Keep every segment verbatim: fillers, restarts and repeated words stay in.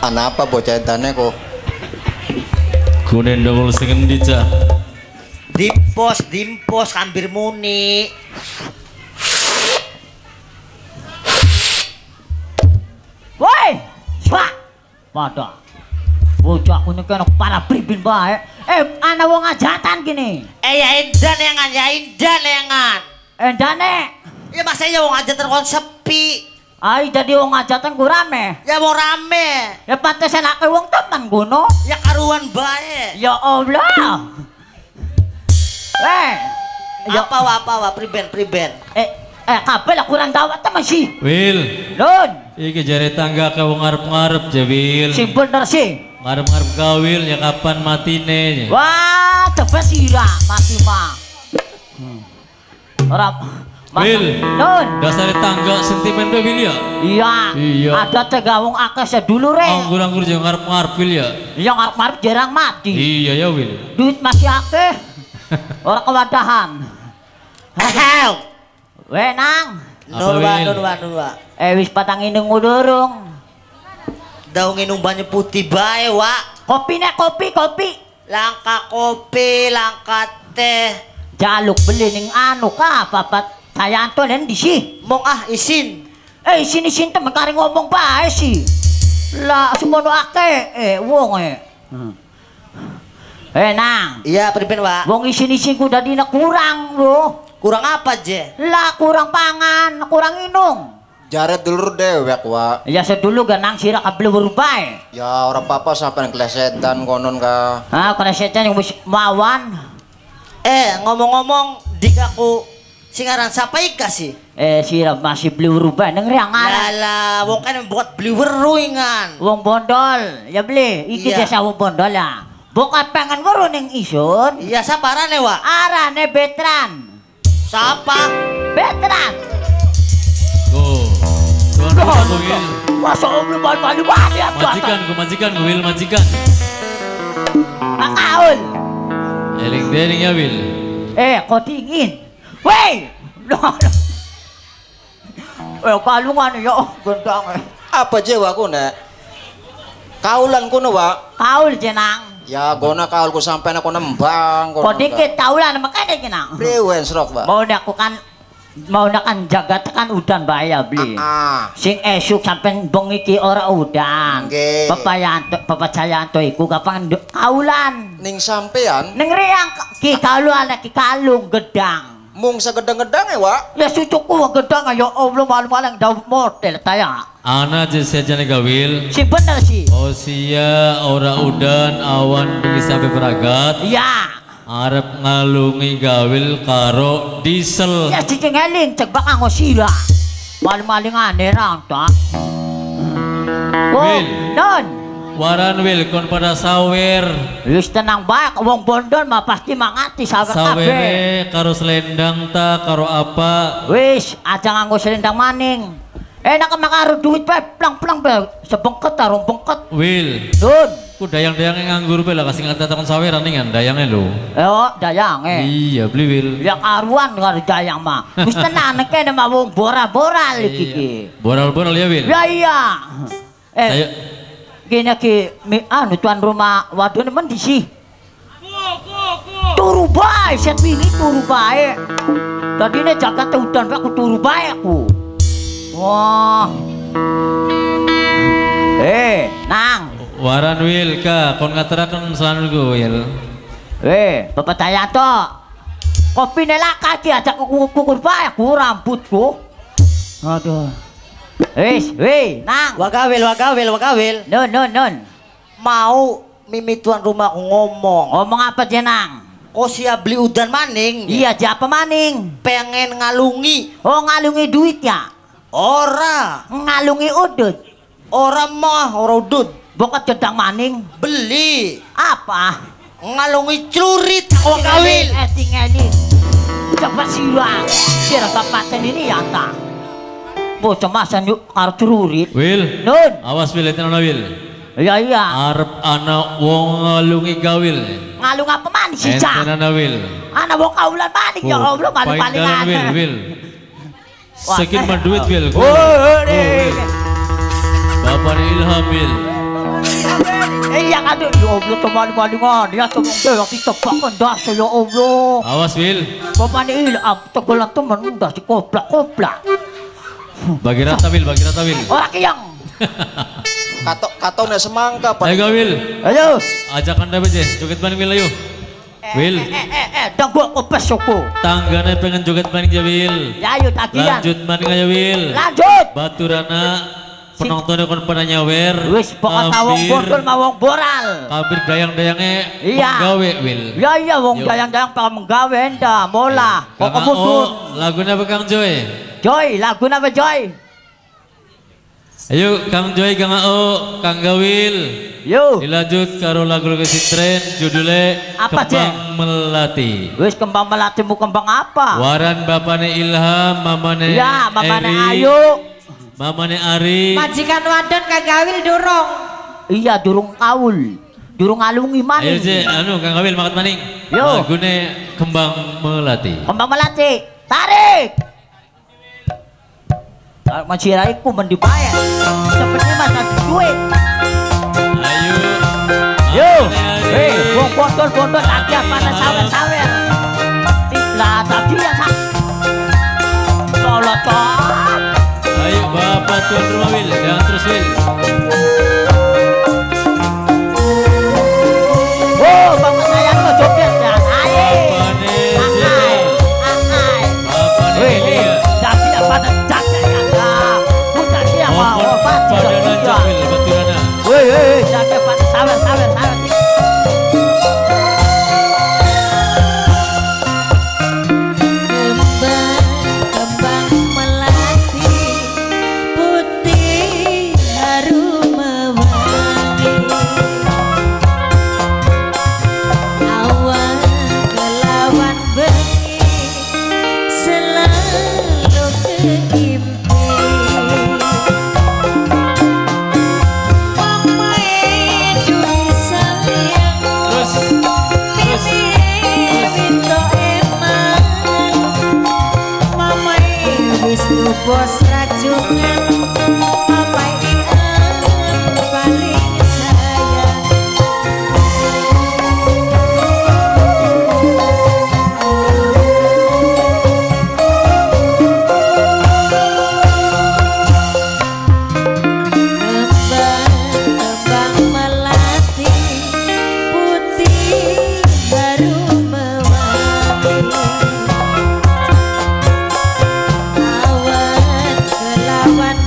Ana apa bocah edane kok? Kunen dongol sing endi cah? Dimpos, dimpos hampir muni. Woi, Pak. Padha. Bocah aku nek ana para pribin bae. Eh, ana wong ajatan gini. Eh ya Indan yang kan, ya Indan yang kan. Endane. Ya masanya wong ajatan kon sepi. Ai jadi wong ajatan ku rame. Ya mau rame. Ya pantesan akeh wong temen gono. Ya karuan bae. Ya Allah. Eh, ya Apa wa apa wa priben priben. eh eh kabel lah kurang dawat ta masih. Wil, Nun, iki jare tangga ka wong ngarep-ngarep je Wil. sing bener sih. Ngarep-ngarep kawil ya kapan matine. Wah, cepet sira mati mah. Hmm. Ora Wil. Nun. Dasar tangga sentimen be Wil ya. Iya. Iya. Ada tegawung akeh sedulure. Anggur-anggur je ngarep-ngarep Wil ya. Iya ngarep-ngarep jarang mati. Iya ya Wil. Duit masih akeh. Ora kewadahan. Help. Weh nang. Nun wa nun wa nun wa. Eh wis patang inung udurung. Daung inung banyu putih bae wa. Kopi nek kopi kopi. Langka kopi, langka teh. Jaluk beli ning anu ka papat saya Anton di sih. Mong ah isin. Eh sini sini temen kari ngomong bae sih. Lah semono akeh eh wong eh. Hmm. Eh nang. Iya priben wa. Wong isin-isin ku dadine kurang lho. Kurang apa je? Lah kurang pangan, kurang inung. Jaret dulur dewek wa. Ya sedulu ganang sira kabel bae. Ya ora apa-apa sampean klesetan konon ka. Ah kresetan yang wis mawan. Eh ngomong-ngomong dikaku singaran siapa ika sih? Eh sira masih beli bae nang riangan. Lala, wong kan buat beli weruingan. Wong bondol, ya beli. Iki Iya. desa wong bondol ya. Bukan pengen weru ning isun. Iya saparane wa? Arane Betran. Siapa? Betran. Tuh. Tuan Loh, aku Wil. Masa om lu malu-malu banget ya. Majikan ku majikan ku Wil majikan. Makaul. Eling dening ya Wil. Eh, kau dingin. Weh. Loh, loh. Eh, kalungan ya. Oh, gendang eh. Apa je wa ku nek? Kaulan kuno wa. Kaul jenang. Ya gona kaulku sampean aku nembang Kau dikit kaulan makanya jenang. Priwen srok wa. Mau nak aku kan mau nak kan jaga tekan udan bahaya beli. Ah. Sing esuk sampean bengi ki ora udan. Nggih. Pepayanto pepacayanto iku kapan kaulan. Ning sampean Ning riang ki kaluan ki kalung gedang. mung segedang-gedang ya wa. Ya sucuku wong gedang ya Allah malu-malu daw model taya. Ana je saja nih Wil. Si bener sih. Oh sia ora udan awan bengi sampai peragat. Ya. Arep ngalungi gawil karo diesel. Ya si cengeling cek bak anggo sira. Malu-malu ngane rang ta. Oh, Wil. non. Waran Wil kon pada sawer. Wis tenang bae wong bondol mah pasti mangati sawer kabeh. Sawere karo selendang ta karo apa? Wis aja nganggo selendang maning. Enak makaro duit bae plang-plang bae sebengket ta rombengket. Wil. Nun. Ku dayang-dayang nganggur bae lah kasih ngatakan saweran nih dayangnya lo. Eh oh, dayang eh. Iya beli Wil. Ya karuan karo dayang mah. Wis tenan kene mah wong bora-bora iki iki. Boral-boral ya Wil. Ya iya. Eh, Saya gini ki mi anu tuan rumah waduh nemen di sih. Turu bae, set wingi turu bae. Tadi ne jaga udan bae aku turu bae aku. Wah. Eh, nang. waran Wil ka kon ngaturaken selalu gue Wil. Eh, Bapak Tayanto. Kopi nelaka ki ajak kukur bae aku rambutku. Aduh. Wis, weh, nang. Wagawil, wagawil, wagawil. Non, non, non. Mau mimi tuan rumahku ngomong. Ngomong apa jenang? Kok siap beli udan maning? Iya, siapa maning? Pengen ngalungi. Oh, ngalungi duit ya? Ora. Ngalungi udut. Ora mah, ora udut. Bukan cedang maning. Beli. Apa? Ngalungi celurit. Wagawil. Eh, tinggalin. Coba sirang. Sirang kapaten ini ya, tak? Bocah masa yuk karo celurit. Wil. Nun. Awas Wil itu nona Wil. Iya, iya. Arep anak wong ngalungi gawil. Ngalung apa maning sih, Ente Cak? nona Wil. Anak wong kaulan maning ya Allah, maling-malingan. Wil, Wil. Sekin mah duit Wil. Oh, Bapak Ilham Wil. Iya kan ya Allah teman-teman ya teman dia ditebakan dasar ya Allah. Awas Wil. Bapak ini ilah tegulan teman udah dikoplak-koplak. Bagi rata Wil, bagi rata Wil. Orang yang Kato katone semangka Ayo ga Wil. ayo. Ajak anda aja, joget maning Wil ayo. Wil. Eh eh eh dan gua kopes suku. Tanggane pengen joget maning ya Wil. Ya ayo tagihan. Lanjut maning aja Wil. Lanjut. Baturana penontonnya kon pada nyawer. Wis pokok tawong bordol mawong boral. Kabir dayang-dayange Iya. gawe Wil. Ya iya wong Yuk. dayang-dayang pak menggawe enda mola. Kang Pokok mundur. Ao, laguna apa Kang Joy? Joy, lagu apa Joy? Ayo Kang Joy, Kang Ao, Kang Gawil. Yo. Dilanjut karo lagu kesintren judulnya Apa, Kembang Melati. Wis kembang melatimu kembang apa? Waran bapane Ilham, mamane Ya, mamane Eri, Ayu. mamane Ari. Majikan wadon Kang Gawil dorong. Iya, durung kaul. Durung alungi Ayo maning. je, anu Kang Gawil makat maning. Yo. Lagune Kembang Melati. Kembang melati. Tarik. Tarik maciraiku mendibayar. Seperti masa duit. Ayo. Yo. mamane Ari. Hei, buang bondol-bondol lagi apa ada sawer-sawer. Lah, tadi ya sak. Tolot-tolot. Ayo Bapak tuan rumah Wil, jangan terus Wil. Oh, bapak sayang lo joget ya. Aye. Bapane Aye. Jena. Aye. Bapane Weh, Elia. tapi apa ada jaga ya kak? Bukan dia mau Mohon obat pada tidak nanjak Wil, baturana. Weh, weh, jaga pada sawer, sawer, sawer. Kembang melati putih harum mewangi. Awan kelawan bengi selalu keimpi. Mama Edui sayang Terus, terus. Minto emang Mama Wisnu bos rajungan Mama Ian paling sayang. Kembang-kembang melati putih harum mewangi. Awan kelawan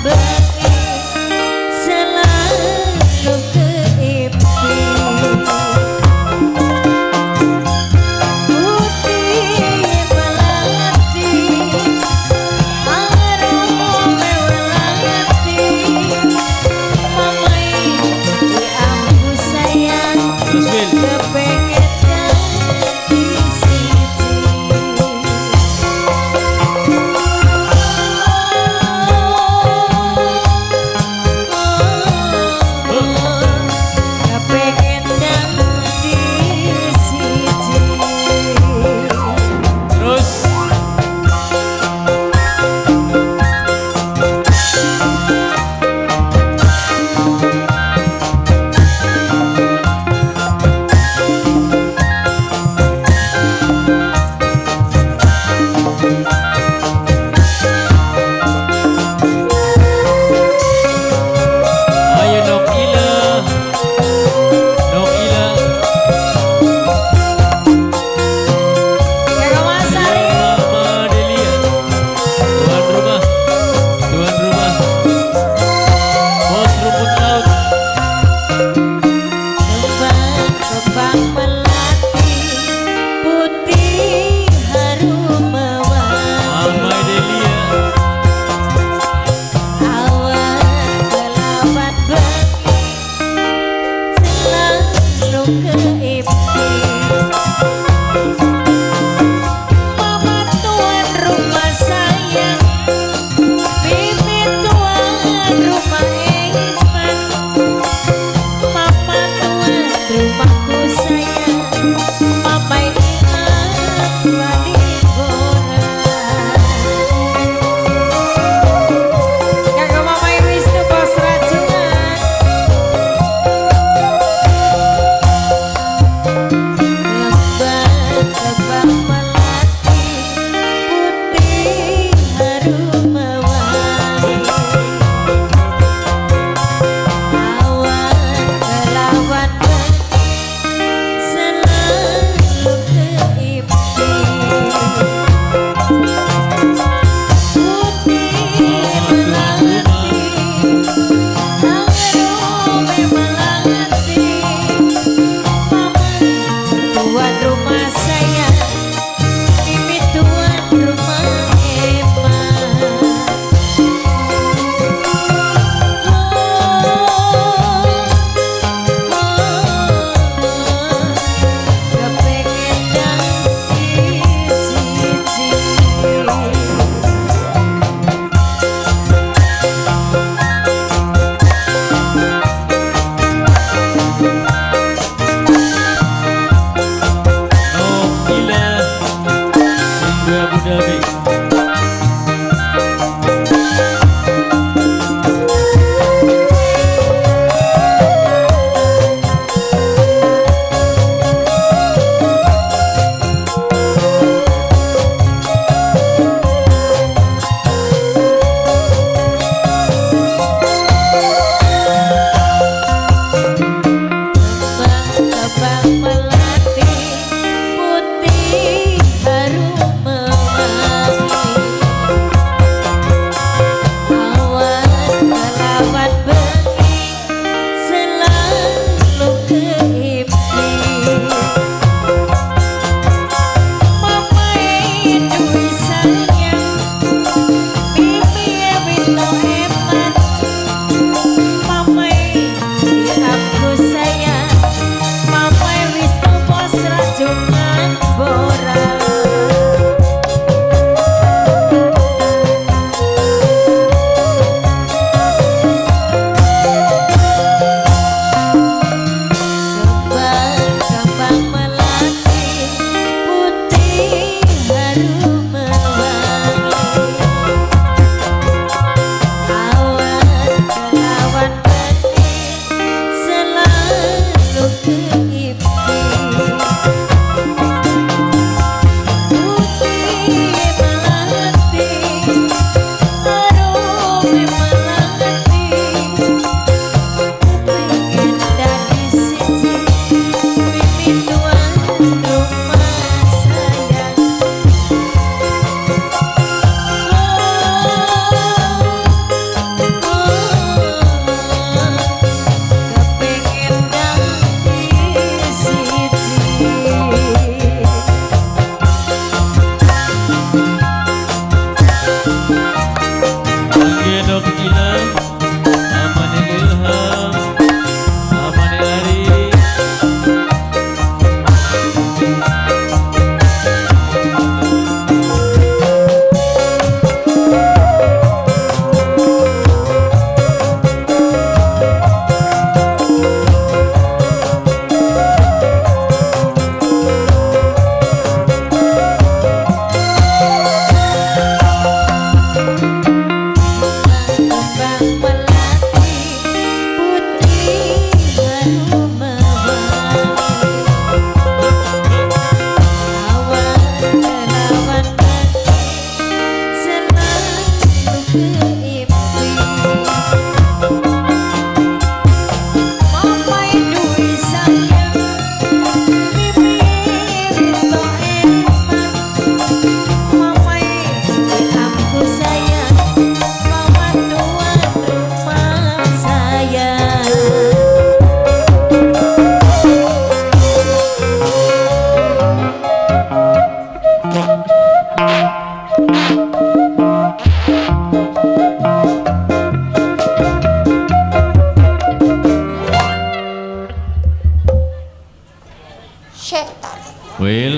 Bi. Kembang melati putih harum mewangi, awan melawan bengi selalu keimpi. Mamai dui sayang mimi wito eman, mamai di aku sayang, mamai wis tupos rajungan borang. Kembang-kembang melati putih harum mewangi, awan kelawan bening selalu keimpi. Putih melati harum melati, pengen dadi siji mimin tuan rumah sayang. Kepengen dadi siji. Gendong Gilang, Amani Ilham, Amani Ari. Kembang melati putih harum mewangi, awan kelawan bening selalu keimpi. Mamai dui sayang mimi wito eman, mamai di aku sayang, mama tuan rumah sayang. Setan. Well,